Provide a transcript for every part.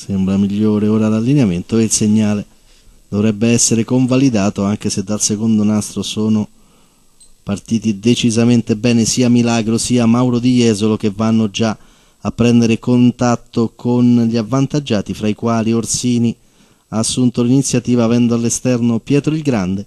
Sembra migliore ora l'allineamento e il segnale dovrebbe essere convalidato, anche se dal secondo nastro sono partiti decisamente bene sia Milagro sia Mauro Di Jesolo, che vanno già a prendere contatto con gli avvantaggiati, fra i quali Orsini ha assunto l'iniziativa avendo all'esterno Pietro il Grande.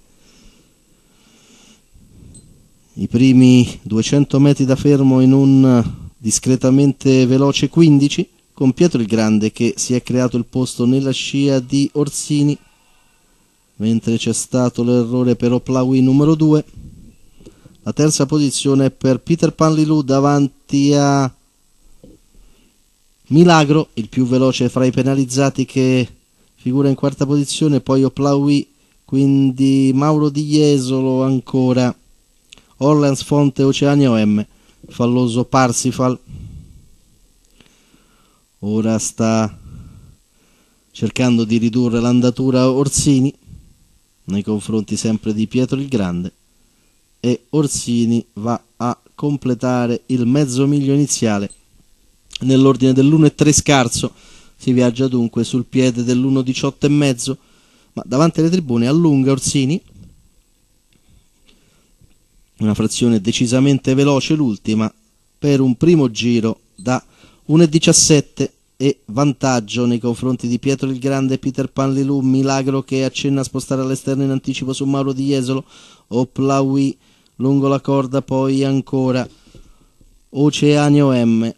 I primi 200 metri da fermo in un discretamente veloce 15, con Pietro il Grande che si è creato il posto nella scia di Orsini, mentre c'è stato l'errore per Oplawi numero 2. La terza posizione è per Peter Pan Lilou davanti a Milagro, il più veloce fra i penalizzati, che figura in quarta posizione, poi Oplawi, quindi Mauro Di Jesolo, ancora Orleans Fonte, Oceania OM, falloso Parsifal. Ora sta cercando di ridurre l'andatura Orsini nei confronti sempre di Pietro il Grande, e Orsini va a completare il mezzo miglio iniziale nell'ordine dell'1,3 scarso. Si viaggia dunque sul piede dell'1,18,5, ma davanti alle tribune allunga Orsini, una frazione decisamente veloce l'ultima, per un primo giro da 1,17 e vantaggio nei confronti di Pietro il Grande e Peter Pan Lilou. Milagro che accenna a spostare all'esterno in anticipo su Mauro Di Jesolo. Oplawi lungo la corda, poi ancora Oceania OM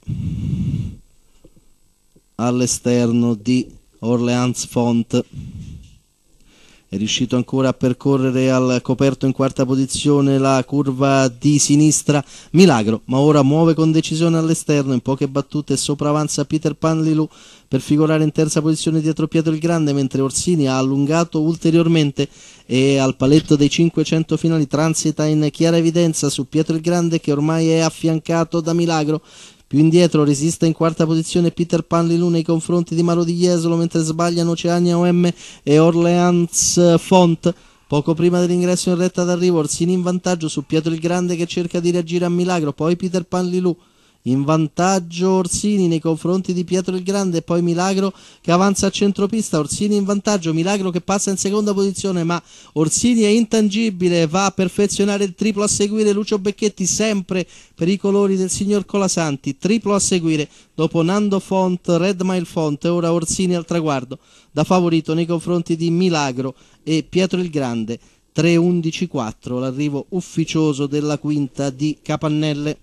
all'esterno di Orleans Font. È riuscito ancora a percorrere al coperto in quarta posizione la curva di sinistra Milagro, ma ora muove con decisione all'esterno, in poche battute sopravanza Peter Pan Lilou per figurare in terza posizione dietro Pietro il Grande, mentre Orsini ha allungato ulteriormente e al paletto dei 500 finali transita in chiara evidenza su Pietro il Grande, che ormai è affiancato da Milagro. Più indietro resiste in quarta posizione Peter Pan Lilou nei confronti di Mauro Di Jesolo, mentre sbagliano Oceania OM e Orleans Font. Poco prima dell'ingresso in retta d'arrivo Orsini in vantaggio su Pietro il Grande, che cerca di reagire a Milagro, poi Peter Pan Lilou. In vantaggio Orsini nei confronti di Pietro il Grande, poi Milagro che avanza a centropista. Orsini in vantaggio, Milagro che passa in seconda posizione, ma Orsini è intangibile, va a perfezionare il triplo a seguire Lucio Becchetti, sempre per i colori del signor Colasanti. Triplo a seguire dopo Nando Font, Red Mile Font, e ora Orsini al traguardo da favorito nei confronti di Milagro e Pietro il Grande. 3:11.4 l'arrivo ufficioso della quinta di Capannelle.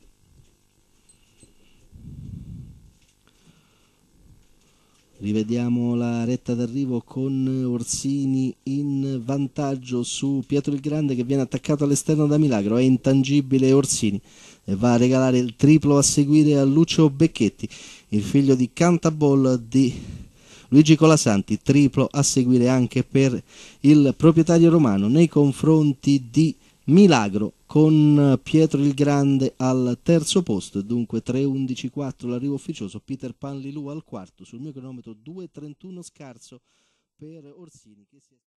Rivediamo la retta d'arrivo con Orsini in vantaggio su Pietro il Grande, che viene attaccato all'esterno da Milagro. È intangibile Orsini e va a regalare il triplo a seguire a Lucio Becchetti, il figlio di Cantaball di Luigi Colasanti. Triplo a seguire anche per il proprietario romano nei confronti di Milagro, con Pietro il Grande al terzo posto, e dunque 3:11.4 l'arrivo ufficioso. Peter Pan Lilou al quarto, sul mio cronometro 2:31 scarso per Orsini che si è...